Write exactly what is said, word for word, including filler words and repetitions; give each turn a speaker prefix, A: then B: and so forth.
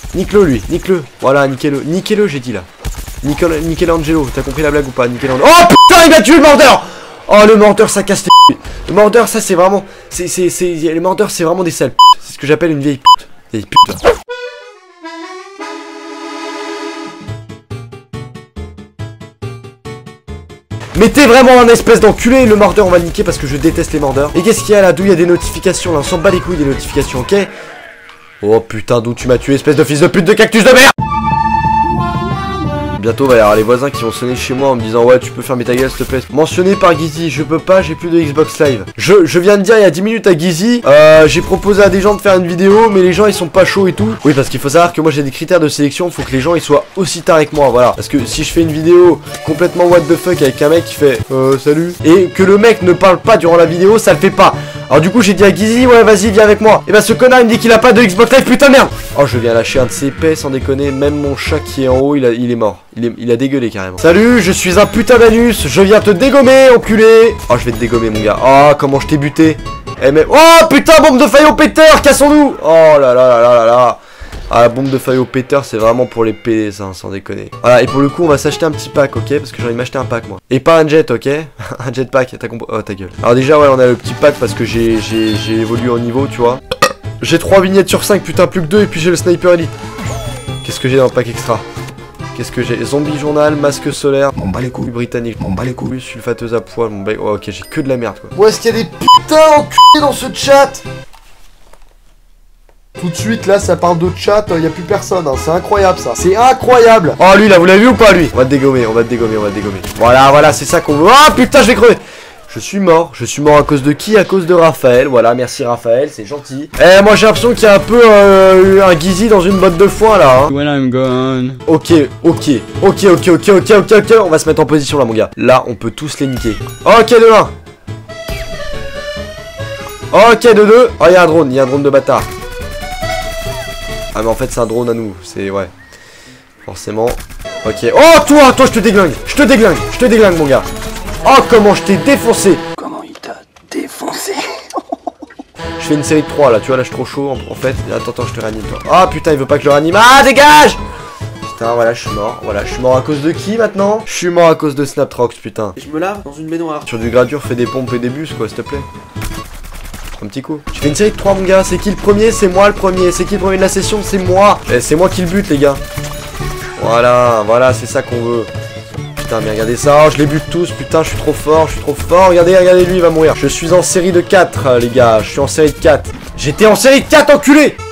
A: Nique-le lui, nique-le. Voilà, niquez-le. Niquez-le, j'ai dit là. Nickel, Michelangelo, t'as compris la blague ou pas? Michelangelo. Oh putain, il m'a tué le mordeur. Oh le mordeur, ça casse les couilles. Le mordeur, ça c'est vraiment. C'est, c'est, c'est. Les mordeurs, c'est vraiment des sales putes. C'est ce que j'appelle une vieille pute. Vieille pute. Mais t'es vraiment un espèce d'enculé. Le mordeur, on va le niquer parce que je déteste les mordeurs. Et qu'est-ce qu'il y a là? D'où il y a des notifications là? On s'en bat les couilles des notifications, ok? Oh putain, d'où tu m'as tué, espèce de fils de pute de cactus de merde. Bientôt il va y avoir les voisins qui vont sonner chez moi en me disant ouais tu peux fermer ta gueule s'il te plaît. Mentionné par Gizzy, je peux pas, j'ai plus de Xbox Live. Je, je viens de dire il y a dix minutes à Gizzy, euh, j'ai proposé à des gens de faire une vidéo mais les gens ils sont pas chauds et tout. Oui parce qu'il faut savoir que moi j'ai des critères de sélection, faut que les gens ils soient aussi tarés que moi, voilà. Parce que si je fais une vidéo complètement what the fuck avec un mec qui fait euh salut et que le mec ne parle pas durant la vidéo, ça le fait pas. Alors du coup j'ai dit à Gizzy ouais vas-y viens avec moi. Et bah ce connard il me dit qu'il a pas de Xbox Live, putain de merde. Oh je viens lâcher un de ses paix sans déconner, même mon chat qui est en haut il, a, il est mort. Il, est, il a dégueulé carrément. Salut, je suis un putain d'anus, je viens te dégommer, enculé. Oh, je vais te dégommer, mon gars. Oh, comment je t'ai buté. Eh, mais... Oh, putain, bombe de faille au péteur, cassons-nous. Oh là là là là là là. Ah, la bombe de faille au péteur, c'est vraiment pour les P D, ça, hein, sans déconner. Voilà, et pour le coup, on va s'acheter un petit pack, ok? Parce que j'ai envie de m'acheter un pack, moi. Et pas un jet, ok? Un jetpack, t'as compris? Oh, ta gueule. Alors, déjà, ouais, on a le petit pack parce que j'ai évolué en niveau, tu vois. J'ai trois vignettes sur cinq, putain, plus que deux, et puis j'ai le sniper elite. Qu'est-ce que j'ai dans le pack extra? Qu'est-ce que j'ai? Zombie journal, masque solaire, mon bas les couilles britannique, mon bas les couilles, sulfateuse à poil, mon bas... Oh, ok, j'ai que de la merde, quoi. Où est-ce qu'il y a des putains enculés dans ce chat? Tout de suite, là, ça parle de chat, il n'y a plus personne, hein. C'est incroyable, ça. C'est incroyable. Oh, lui, là, vous l'avez vu ou pas, lui? On va te dégommer, on va te dégommer, on va te dégommer. Voilà, voilà, c'est ça qu'on veut. Oh, putain, je vais crever. Je suis mort. Je suis mort à cause de qui? À cause de Raphaël. Voilà, merci Raphaël, c'est gentil. Eh, moi j'ai l'impression qu'il y a un peu euh, un Gizzy dans une botte de foin là. Hein. When I'm gone. Ok, ok, ok, ok, ok, ok, ok, ok. On va se mettre en position là, mon gars. Là, on peut tous les niquer. Ok, de un. Ok, de deux. Oh, il y a un drone, il y a un drone de bâtard. Ah, mais en fait, c'est un drone à nous. C'est, ouais. Forcément. Ok. Oh, toi, toi, je te déglingue. Je te déglingue. Je te déglingue, mon gars. Oh comment je t'ai défoncé. Comment il t'a défoncé. Je fais une série de trois là, tu vois là je suis trop chaud en, en fait. Attends, attends, je te réanime toi. Ah putain il veut pas que je le réanime. Ah dégage. Putain voilà je suis mort. Voilà je suis mort à cause de qui maintenant? Je suis mort à cause de Snaptrox putain. Et je me lave dans une baignoire. Sur du gradure fais des pompes et des bus quoi s'il te plaît. Un petit coup. Je fais une série de trois mon gars. C'est qui le premier? C'est moi le premier. C'est qui le premier de la session? C'est moi. Eh, c'est moi qui le bute les gars. Voilà, voilà c'est ça qu'on veut. Putain mais regardez ça, oh, je les bute tous, putain je suis trop fort, je suis trop fort, regardez, regardez lui il va mourir. Je suis en série de quatre les gars, je suis en série de quatre. J'étais en série de quatre enculé.